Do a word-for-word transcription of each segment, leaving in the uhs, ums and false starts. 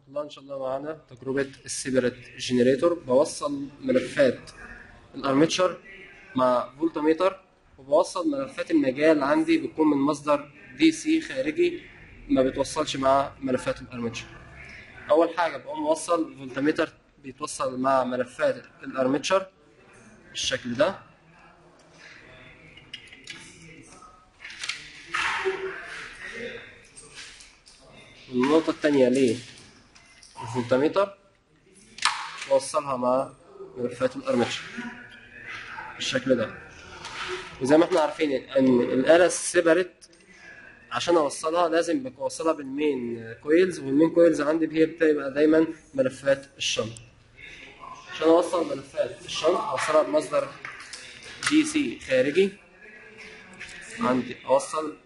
الله. ان شاء الله معانا تجربة السيبريت جنريتور. بوصل ملفات الارميتشر مع فولتميتر، وبوصل ملفات المجال عندي بتكون من مصدر دي سي خارجي ما بتوصلش مع ملفات الارميتشر. اول حاجة بقوم موصل فولتميتر بيتوصل مع ملفات الارميتشر بالشكل ده. النقطة التانية ليه الفولتميتر بوصلها مع ملفات الارميتشر بالشكل ده. وزي ما احنا عارفين ان الآلة السيبريت عشان اوصلها لازم بوصلها بالمين كويلز، والمين كويلز عندي هي بتبقى دايما ملفات الشنط. عشان اوصل ملفات الشنط اوصلها بمصدر دي سي خارجي. عندي اوصل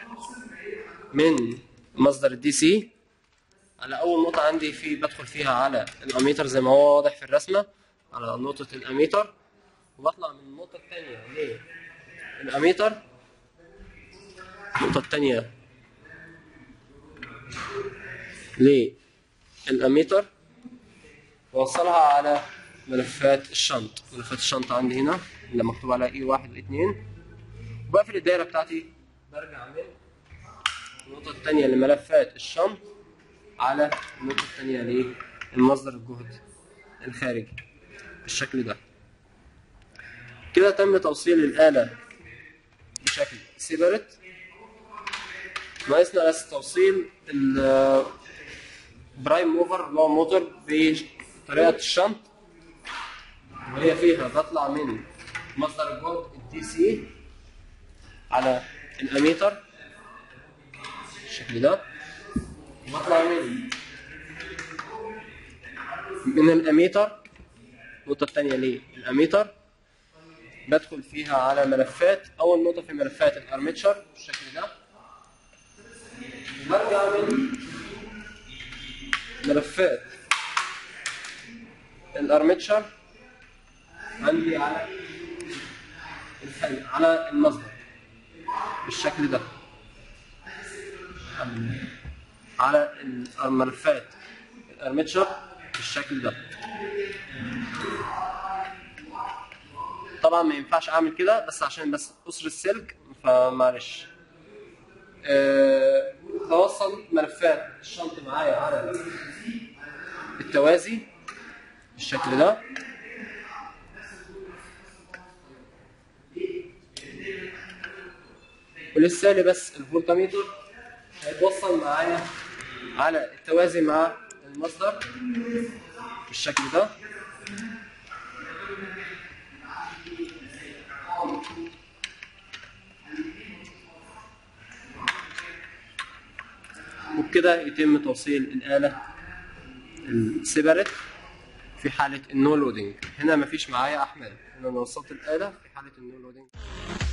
من مصدر الدي سي على اول نقطة عندي في بدخل فيها على الاميتر زي ما هو واضح في الرسمة، على نقطة الاميتر، وبطلع من النقطة التانية للاميتر، النقطة التانية للاميتر، واوصلها على ملفات الشنط. ملفات الشنط عندي هنا اللي مكتوب عليها اي واحد واي اتنين، وبقفل الدايرة بتاعتي. برجع من النقطة التانية لملفات الشنط على النقطة التانية للمصدر الجهد الخارجي بالشكل ده. كده تم توصيل الآلة بشكل سيبريت. ناقصنا بس توصيل البرايم موفر اللي هو موتور بطريقة الشنط، وهي فيها بطلع من مصدر الجهد الدي سي على الاميتر بالشكل ده، بطلع من من الاميتر النقطة التانية للاميتر، بدخل فيها على ملفات. أول نقطة في ملفات الارميتشر بالشكل ده، برجع من ملفات الارميتشر عندي على على المصدر بالشكل ده، على الملفات الارميتشر بالشكل ده. طبعا ما ينفعش اعمل كده بس عشان بس قصر السلك فمعلش. أه بوصل ملفات الشنط معايا على التوازي بالشكل ده، ولسه لي بس الفولتميتر هيتوصل معايا على التوازي مع المصدر بالشكل ده. وبكده يتم توصيل الآلة السيبريت في حالة النو لودنج. هنا مفيش معايا أحمال، هنا أنا وصلت الآلة في حالة النو لودنج.